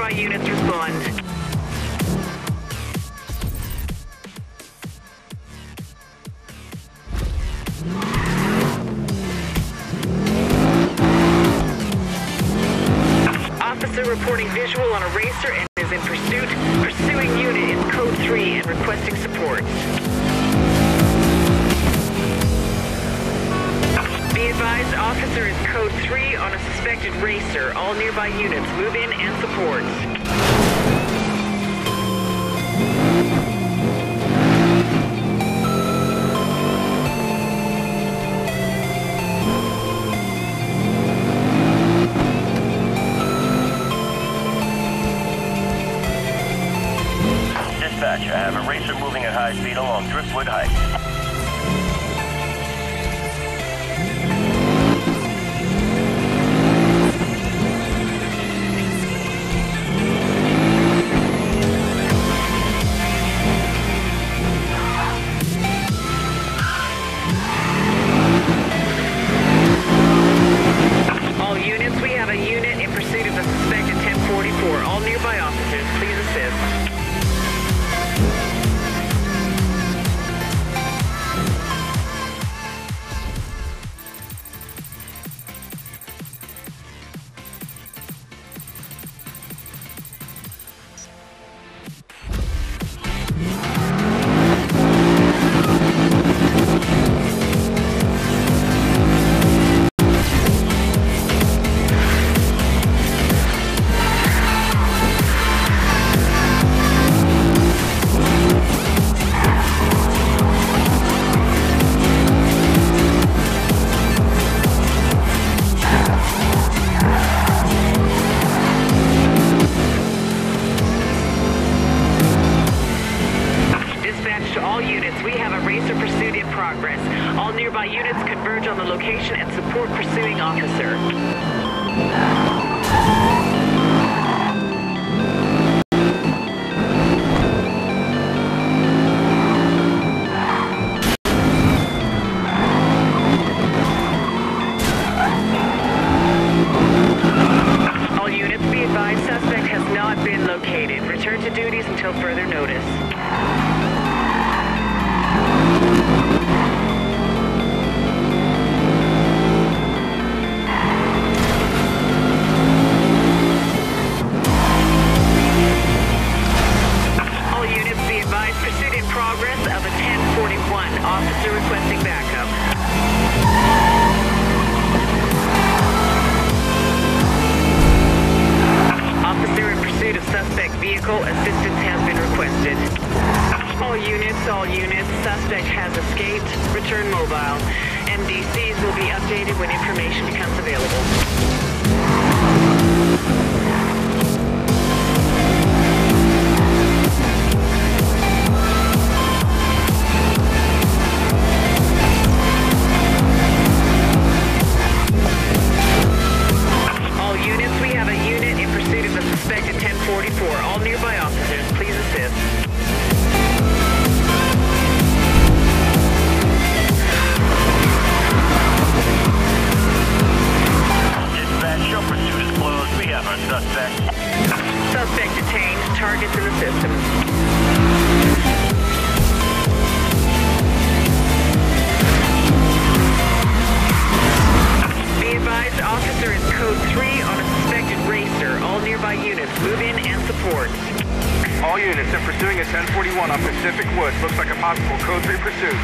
nearby units respond. Officer reporting visual on a racer and is in pursuit. Pursuing unit is code 3 and requesting support. Be advised, officer is code 3 on a suspected racer. All nearby units move in and support. Dispatch, I have a racer moving at high speed along Driftwood Heights. All units, we have a unit in pursuit of the suspected 1044. All nearby officers, please assist. All nearby units converge on the location and support pursuing officer. All units, be advised, suspect has not been located. Return to duties until further notice. Pursuit in progress of a 1041. Officer requesting backup. Officer in pursuit of suspect vehicle. Assistance has been requested. All units. Suspect has escaped. Return mobile. MDCs will be updated when information becomes available. Suspected 1044. All nearby officers, please assist. Dispatch, your pursuit is closed. We have our suspect. Suspect detained. Targets in the system. Be advised, officer is code 3 on a suspected racer. All nearby units move in and support. All units, they're pursuing a 1041 on Pacific Woods. Looks like a possible code 3 pursuit.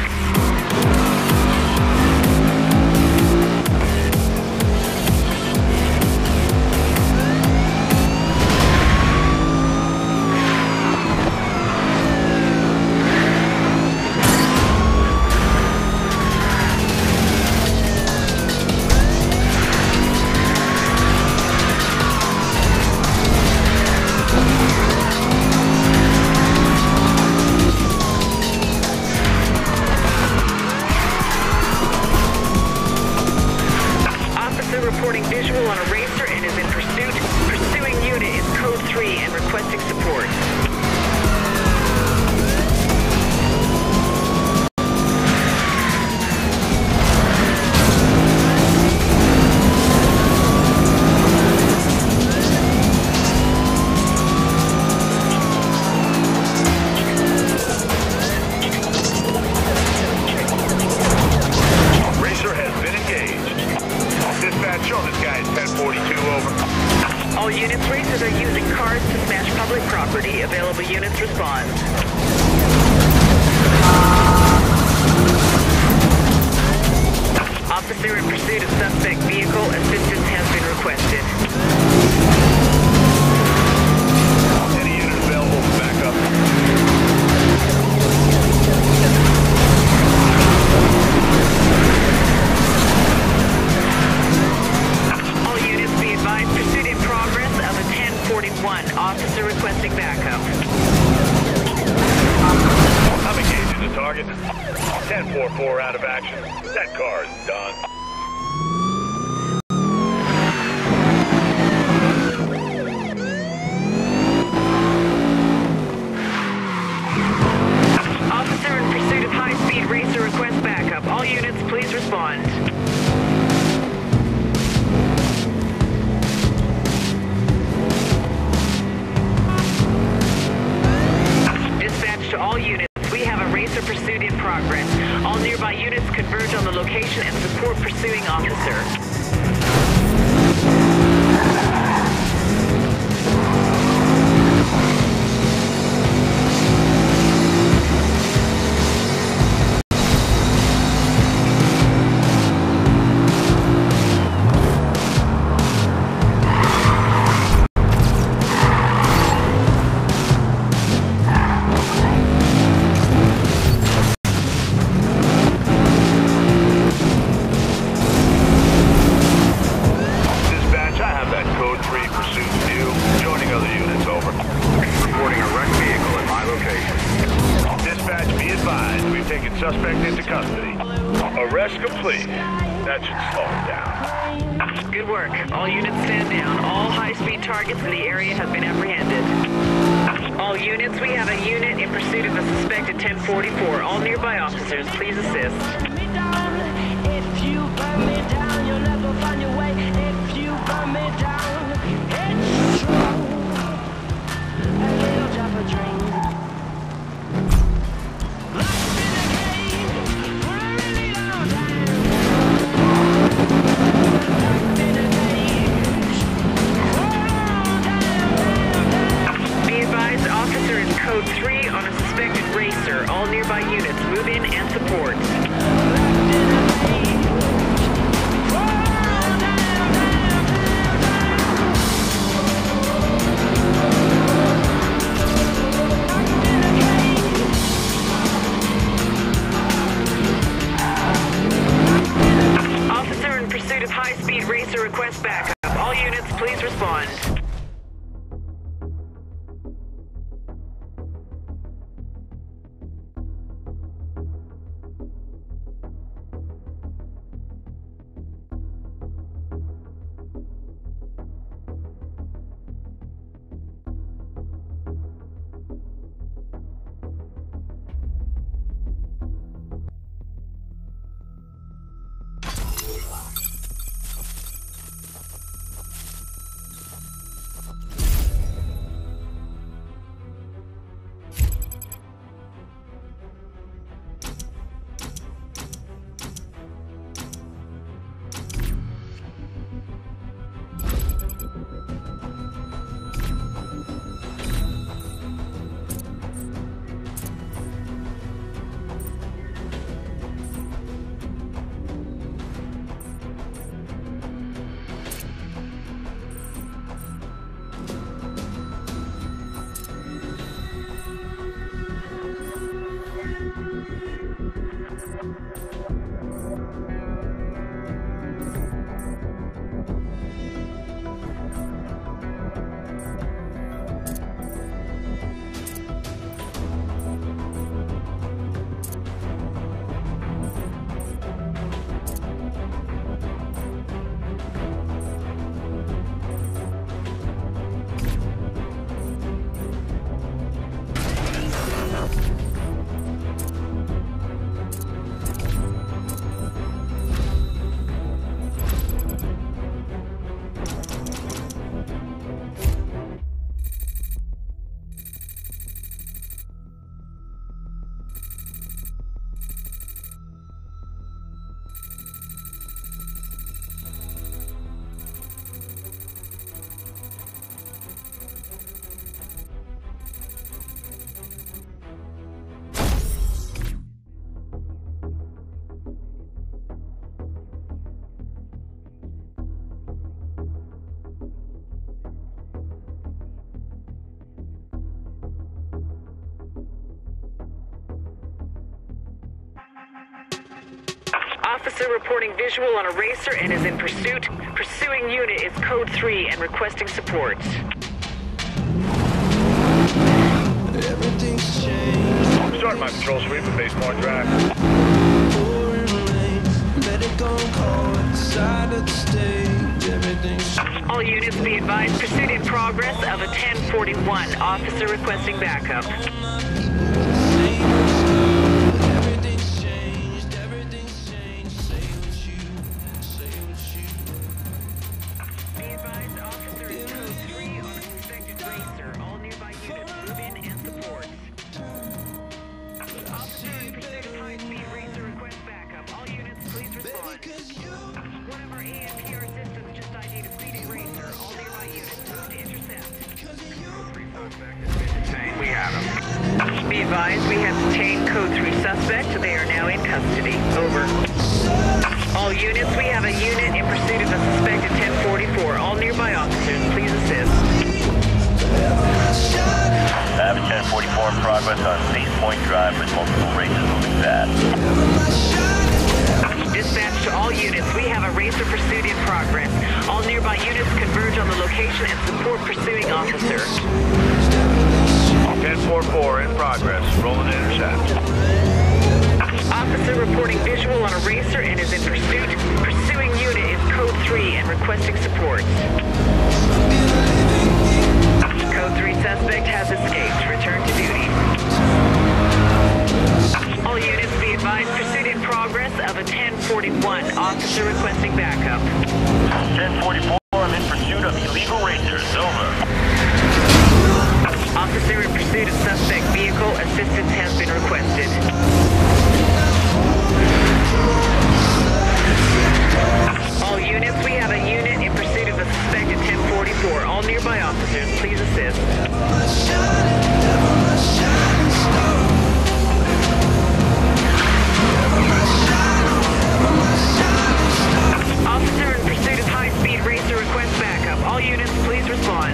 respond. Officer in pursuit of suspect vehicle. Assistance has been requested. Any unit available for backup? All units be advised, pursuit in progress of a 1041. Officer requesting backup. I'm engaging the target. 1044 out of action. That car is done. Officer in pursuit of high-speed racer request backup. All units, please respond. Dispatch to all units. We have a racer pursuit in progress. All nearby units converge on the location and support pursuing officer. Suspect into custody. Arrest complete. That should slow him down. Good work. All units stand down. All high-speed targets in the area have been apprehended. All units, we have a unit in pursuit of a suspected 1044. All nearby officers, please assist. If you burn me down, you'll never find your way. If you burn me down, it's true. A little drop of drink. Code 3 on a suspected racer. All nearby units move in and support. Officer in pursuit of high-speed racer request backup. All units, please respond. Officer reporting visual on a racer and is in pursuit. Pursuing unit is code 3 and requesting support. Everything's changed. Start my patrol sweep at Base Point Drive. Pouring rain, let it go cold. Side of the stage, everything's changed. All units be advised, pursuit in progress of a 1041. Officer requesting backup. Everything's changed, everything's changed. Say what you. Be advised, officer is code 3 on a suspected racer. All nearby units move in and support. Officer in pursuit of high-speed racer request backup. All units, please respond. One of our ANPR systems just ID'd a speeding racer. All nearby units move to intercept. We have him. Be advised, we have detained code 3 suspect. They are now in custody. Over. All units, we have a unit in pursuit of a suspected 1044. All nearby officers, please assist. I have a 1044 in progress on Base Point Drive with multiple races moving fast. Dispatch to all units, we have a racer pursuit in progress. All nearby units converge on the location and support pursuing officer. 1044 in progress. Rolling intercept. Officer reporting visual on a racer and is in pursuit. Pursuing unit is code 3 and requesting support. Code 3 suspect has escaped. Return to duty. All units be advised, pursuit in progress of a 1041. Officer requesting backup. 1044, I'm in pursuit of illegal racers. Over. Officer in pursuit of suspect vehicle. Assistance has been requested. All units, we have a unit in pursuit of a suspected 1044. All nearby officers, please assist. Officer in pursuit of high-speed racer request backup. All units, please respond.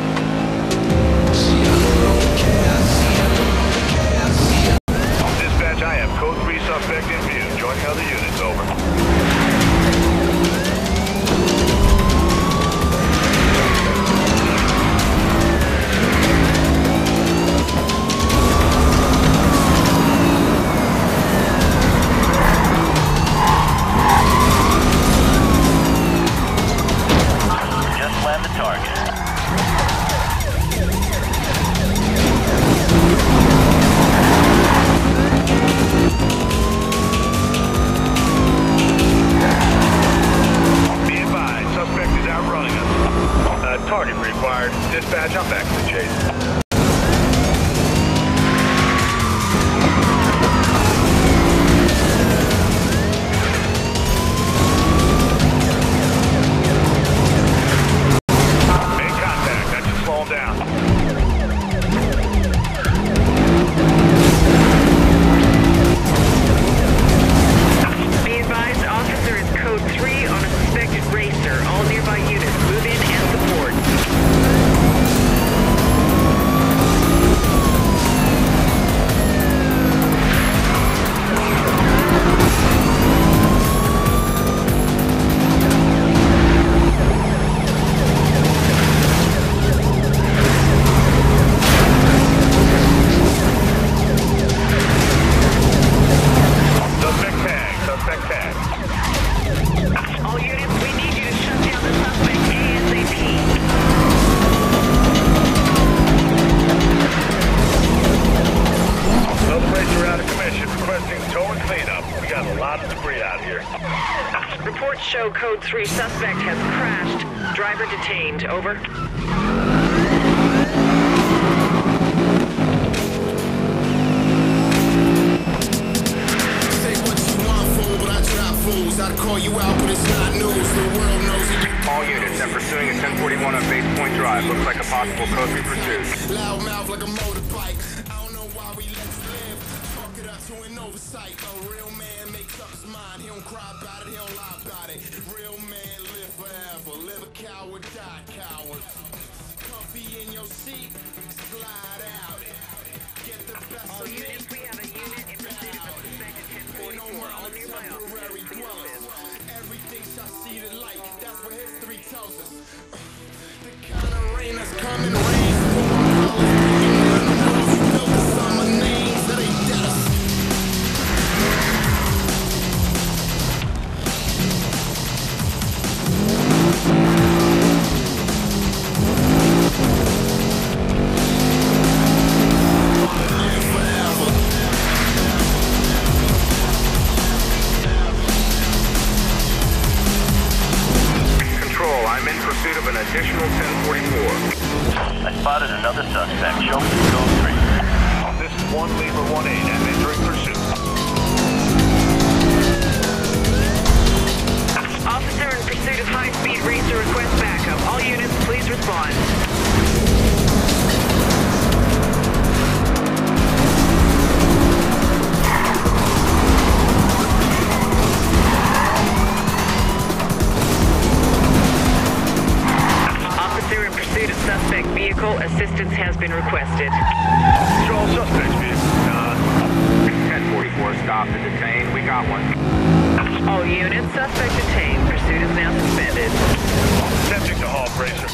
Dispatch, I have code 3 suspect in view. Join other units. Over. Just land the target. Be advised, suspect is outrunning us. Target required. Dispatch, I'm back to the chase. Make contact. That should slow him down. Be advised, officer is code 3 on a suspected racer. All nearby units move in and support. Suspect tag. Suspect tag. All units, we need you to shut down the suspect ASAP. Another racer out of commission. Requesting tow and cleanup. We got a lot of debris out here. Reports show code 3 suspect has crashed. Driver detained. Over. Say what you want, fool, but I drop fools. I'd call you out, but it's not news. The world knows it. All units, I'm pursuing a 1041 on Base Point Drive. Looks like a possible code 3 pursuit. Loud mouth like a motorbike. I don't know why we let you live. Talk it up to an oversight. A real man makes up his mind. He don't cry about it, he don't lie about it. Real man live forever. Live a coward, die coward. Comfy in your seat, slide out. Get the best All of me. units, we have a unit in pursuit of a suspected 1044. All nearby officers, please coming rain. Built the summer names that ain't dead. I'm in pursuit of an additional 1044. I spotted another suspect. Show me the code 3. This is 1 Lima 18. I'm entering pursuit. Officer in pursuit of high-speed racer request backup. All units, please respond. Officer in pursuit of suspect vehicle. Assistance has been requested. Control suspects vehicle. 1044 stopped and detained. We got one. All units, suspect detained. Pursuit is now suspended. Attempting to halt racer.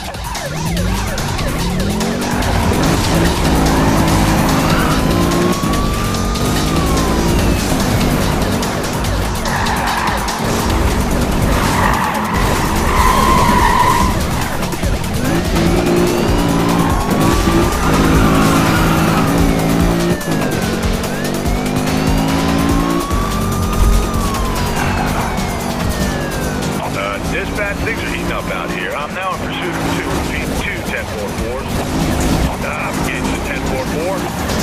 Dispatch, things are heating up out here. I'm now in pursuit of 2 1044s. I'm getting to 1044.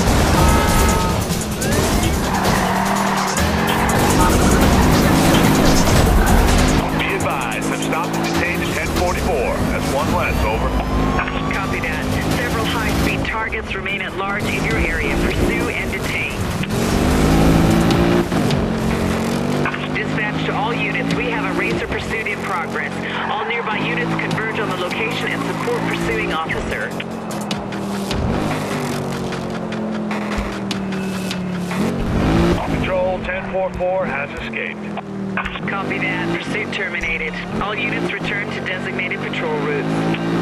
Be advised, I've stopped and detained at 1044. That's one less, over. Copy that. Several high-speed targets remain at large in your area. Pursue and detain. Dispatch to all units. We have a racer pursuit in progress. All nearby units converge on the location and support pursuing officer. Control 1044 has escaped. Copy that. Pursuit terminated. All units return to designated patrol routes.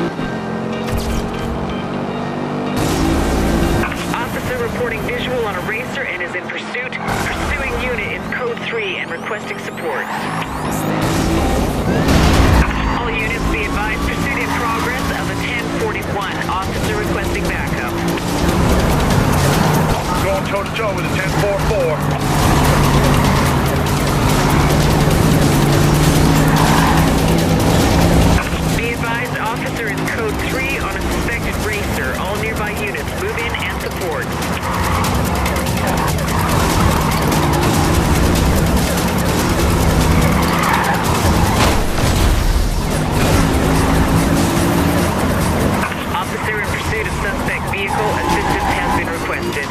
Officer reporting visual on a racer and is in pursuit. Pursuing unit in code 3 and requesting support. All units be advised, pursuit in progress of a 1041. Officer requesting backup. Going toe-to-toe with a 1044. Be advised, officer in code 3 on a suspected racer. All nearby units move in and support. Officer in pursuit of suspect vehicle. Assistance has been requested.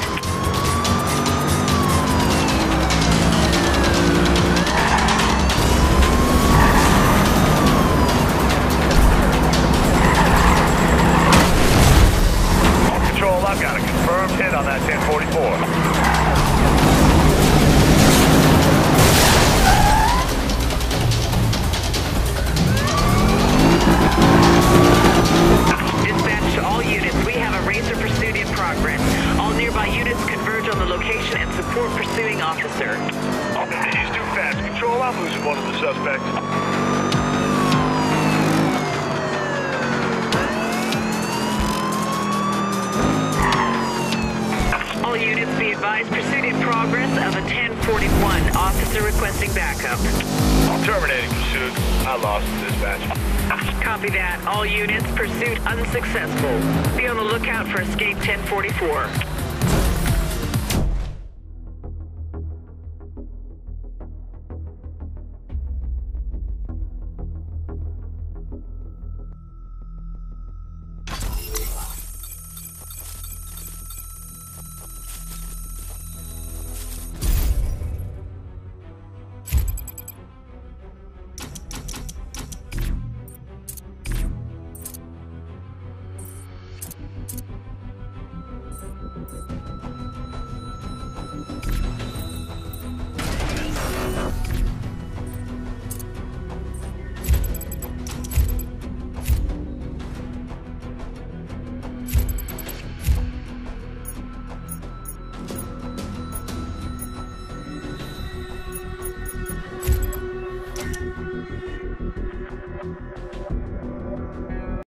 Control, I've got a confirmed hit on that 1044. Dispatch to all units. We have a racer pursuit in progress. All nearby units converge on the location and support pursuing officer. He's too fast. Control, I'm losing one of the suspects. All units be advised, pursuit in progress of a 1041. Officer requesting backup. Terminating pursuit. I lost the dispatch. Copy that. All units, pursuit unsuccessful. Be on the lookout for escape 1044.